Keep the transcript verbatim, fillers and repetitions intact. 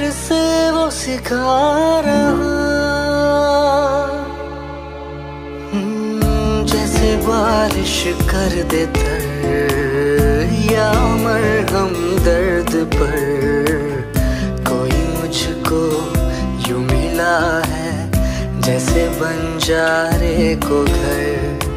से वो सिखा रहा, जैसे बारिश कर दे तर या मरहम दर्द पर। कोई मुझको यूं मिला है जैसे बंजारे को घर।